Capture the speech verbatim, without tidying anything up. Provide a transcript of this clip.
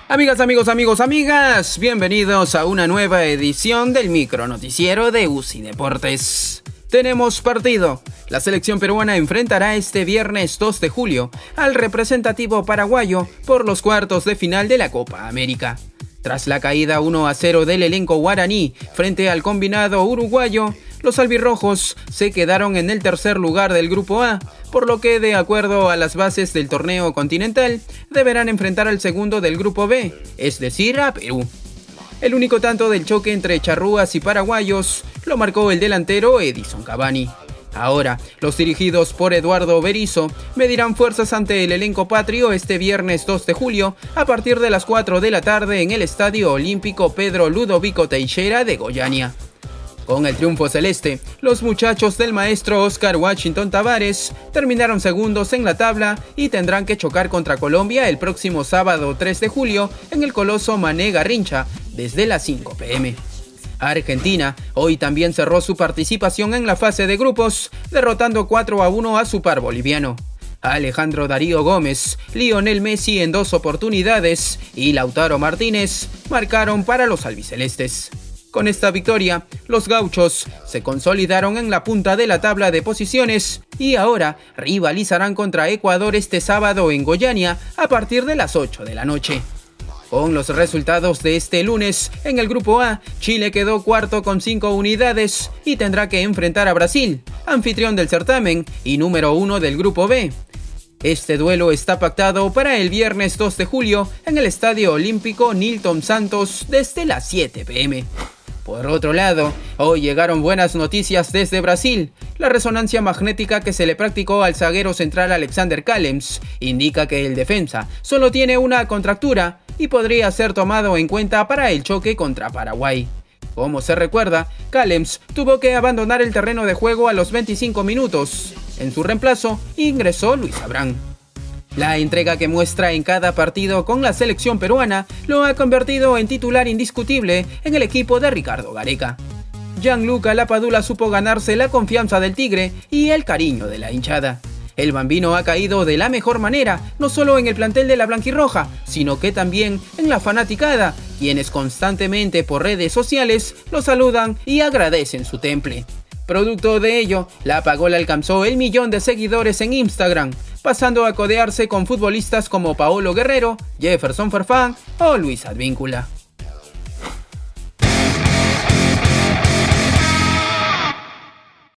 Amigas, amigos, amigos, amigas, bienvenidos a una nueva edición del micro noticiero de U C I Deportes. Tenemos partido. La selección peruana enfrentará este viernes dos de julio al representativo paraguayo por los cuartos de final de la Copa América. Tras la caída uno a cero del elenco guaraní frente al combinado uruguayo, los albirrojos se quedaron en el tercer lugar del Grupo A, por lo que, de acuerdo a las bases del torneo continental, deberán enfrentar al segundo del Grupo B, es decir, a Perú. El único tanto del choque entre charrúas y paraguayos lo marcó el delantero Edison Cavani. Ahora, los dirigidos por Eduardo Berizzo medirán fuerzas ante el elenco patrio este viernes dos de julio a partir de las cuatro de la tarde en el Estadio Olímpico Pedro Ludovico Teixeira de Goiânia. Con el triunfo celeste, los muchachos del maestro Oscar Washington Tabárez terminaron segundos en la tabla y tendrán que chocar contra Colombia el próximo sábado tres de julio en el Coloso Mané Garrincha desde las cinco pe eme. Argentina hoy también cerró su participación en la fase de grupos, derrotando cuatro a uno a su par boliviano. Alejandro Darío Gómez, Lionel Messi en dos oportunidades y Lautaro Martínez marcaron para los albicelestes. Con esta victoria, los gauchos se consolidaron en la punta de la tabla de posiciones y ahora rivalizarán contra Ecuador este sábado en Goiânia a partir de las ocho de la noche. Con los resultados de este lunes, en el Grupo A, Chile quedó cuarto con cinco unidades y tendrá que enfrentar a Brasil, anfitrión del certamen y número uno del Grupo B. Este duelo está pactado para el viernes dos de julio en el Estadio Olímpico Nilton Santos desde las siete pe eme. Por otro lado, hoy llegaron buenas noticias desde Brasil. La resonancia magnética que se le practicó al zaguero central Alexander Callens indica que el defensa solo tiene una contractura y podría ser tomado en cuenta para el choque contra Paraguay. Como se recuerda, Callens tuvo que abandonar el terreno de juego a los veinticinco minutos. En su reemplazo, ingresó Luis Abrán. La entrega que muestra en cada partido con la selección peruana lo ha convertido en titular indiscutible en el equipo de Ricardo Gareca. Gianluca Lapadula supo ganarse la confianza del Tigre y el cariño de la hinchada. El bambino ha caído de la mejor manera, no solo en el plantel de la blanquirroja, sino que también en la fanaticada, quienes constantemente por redes sociales lo saludan y agradecen su temple. Producto de ello, la Pagola alcanzó el millón de seguidores en Instagram, pasando a codearse con futbolistas como Paolo Guerrero, Jefferson Farfán o Luis Advíncula.